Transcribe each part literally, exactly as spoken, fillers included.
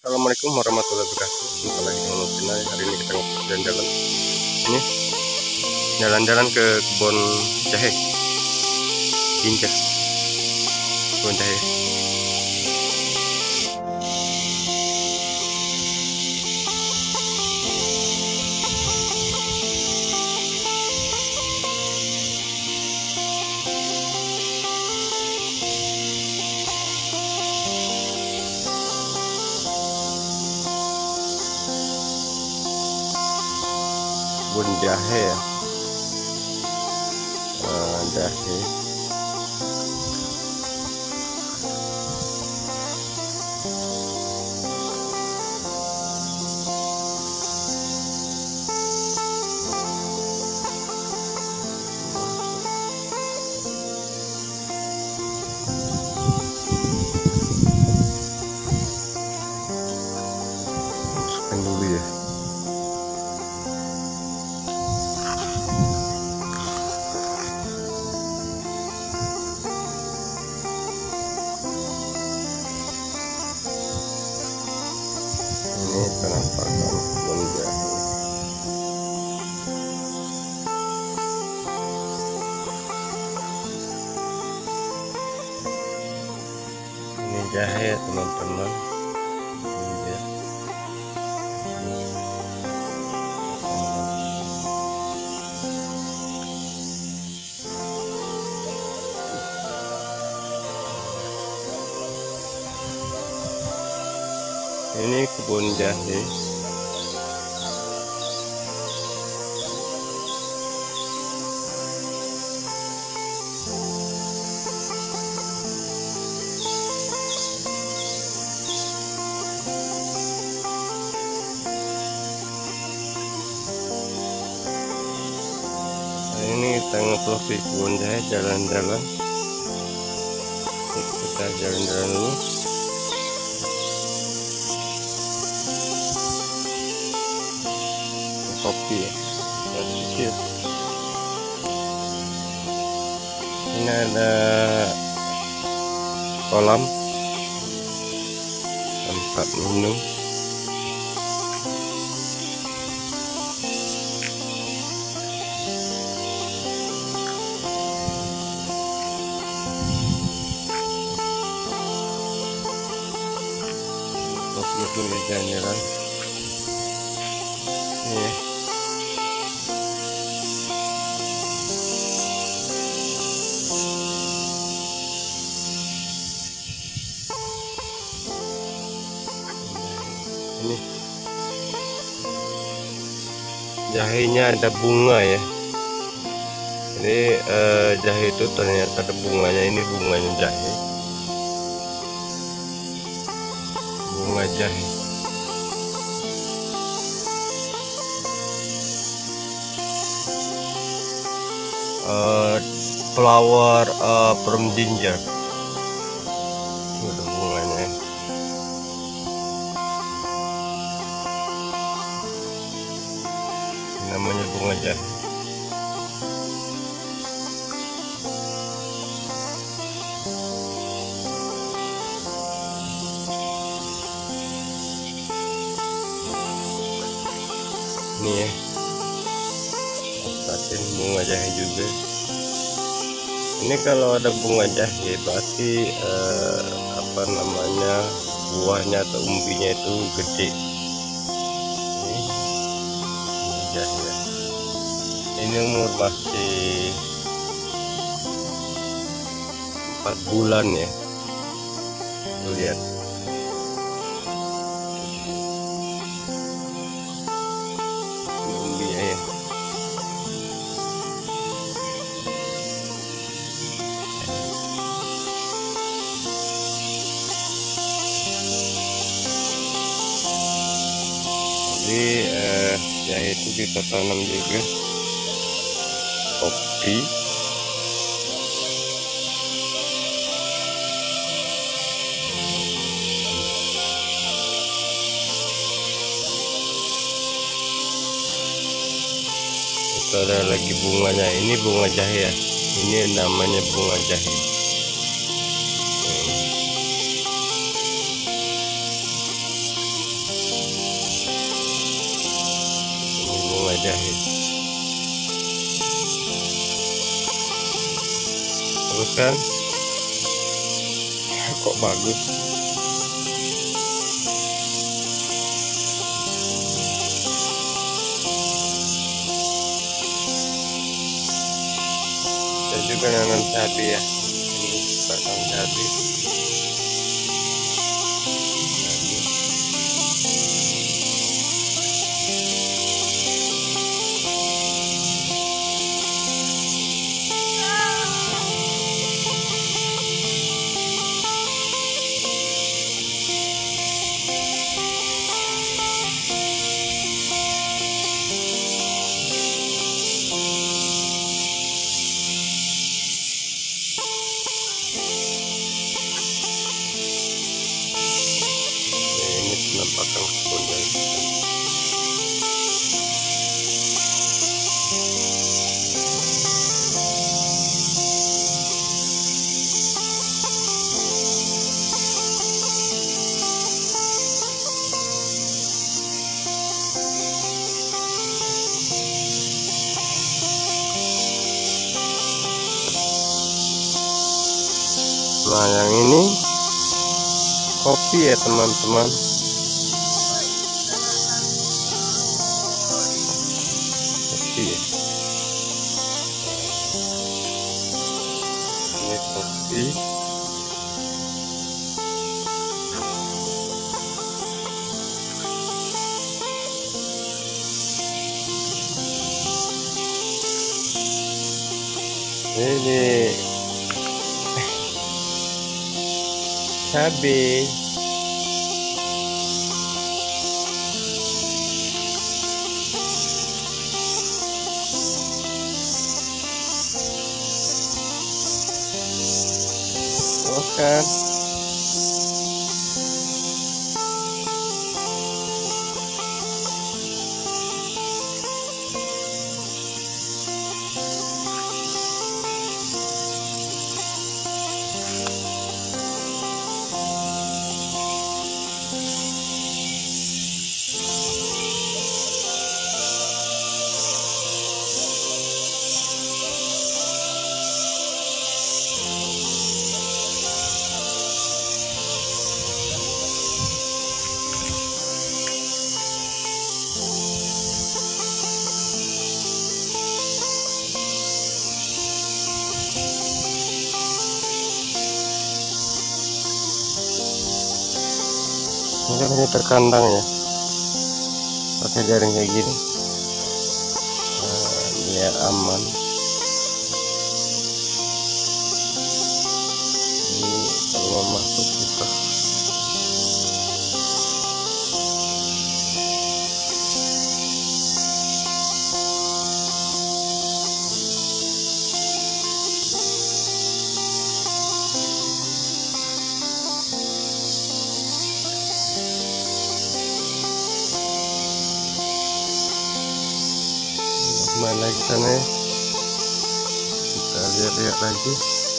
Assalamualaikum warahmatullahi wabarakatuh. Jumpa lagi dengan Nusina. Hari ini kita jalan-jalan. Ini jalan-jalan ke kebun jahe. Gincir kebun jahe. Kebun jahe ya. Uh, jahe. Masukkan dulu ya. Ini penampakan kebun jahe. Ini jahe ya teman-teman. Ini dia. Ini kebun jahe. Ini kita ngeplok di kebun jahe, jalan-jalan. Kita jalan-jalan dulu. Kopi ya, dan sedikit. Ini ada kolam tempat minum. Betul ya, jalan-jalan. Ini ini jahenya ada bunga ya. Jadi eh, jahe itu ternyata ada bunganya. Ini bunganya jahe, bunga jahe. Uh, flower uh, from ginger. Ini ada bunganya. Ini namanya bunga jahe. Ini ya, patin bunga jahe juga. Ini kalau ada bunga jahe berarti eh, apa namanya, buahnya atau umbinya itu gede. Ini, ini jahe ya. Ini umur masih empat bulan ya. Tuh, lihat. Jadi eh, jahe itu kita tanam juga. Kopi. Itu ada lagi bunganya. Ini bunga jahe ya. Ini namanya bunga jahe. jahit. Terus kan kok bagus. Saya juga nanam cabai ya, ini batang cabai. Penampakan kebun dari kita. Nah, yang ini kopi ya teman-teman. Kopi ya. Ini kopi. Ini cabai. Makan. Ini kan hanya terkandang ya, pakai jaring kayak gini, nah, biar aman. Ini kalau mau masuk susah. Main lagi sana ya, kita lihat-lihat lagi.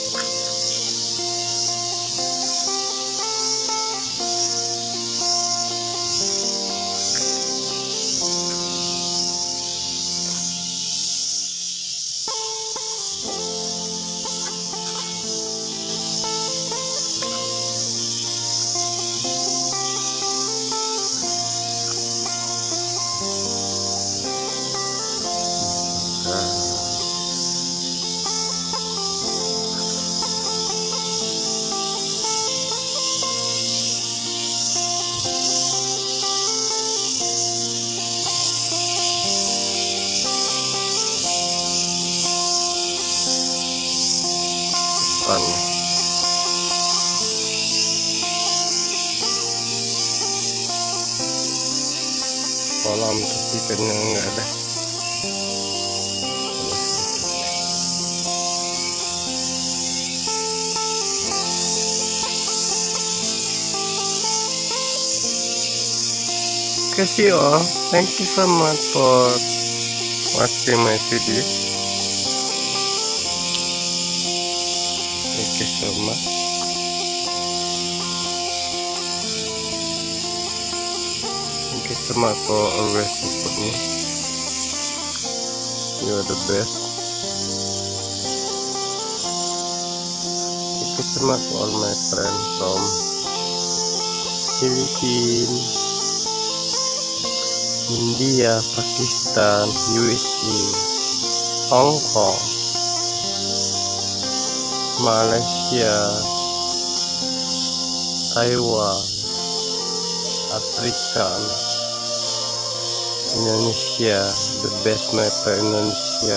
Depannya. Kolam tapi ikannya nggak ada. Okay, see you all. Thank you so much for watching my video. Thank you so much. Thank you so much for always support me. You are the best. Thank you so much for all my friends from Philippines, India, Pakistan, U S A, Hong Kong, Malaysia, Taiwan, Afrika, Indonesia, the best my friend Indonesia.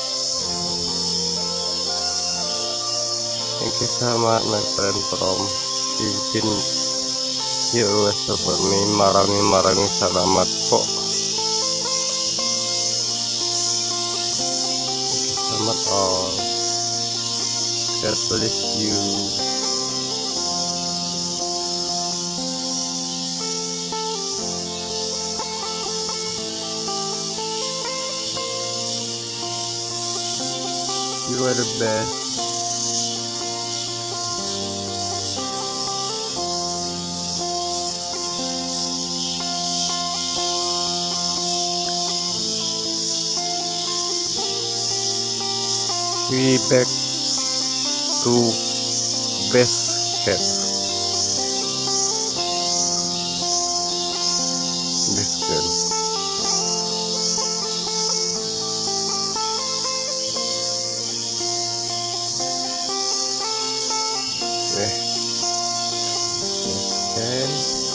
Thank you so much my friend from Philippines. You always support me, marangi marangi salamat po. Selamat all. God bless you. You are the best. We back to base camp. Base camp. Okay. Okay.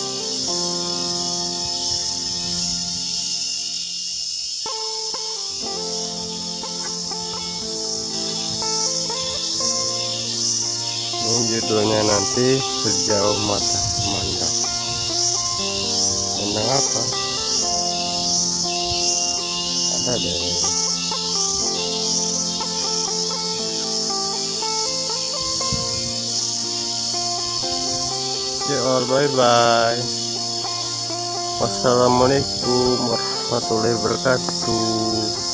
Ini judulnya nanti sejauh mata memandang. Memandang apa? Ada deh. Ya all, bye bye. Wassalamualaikum warahmatullahi wabarakatuh.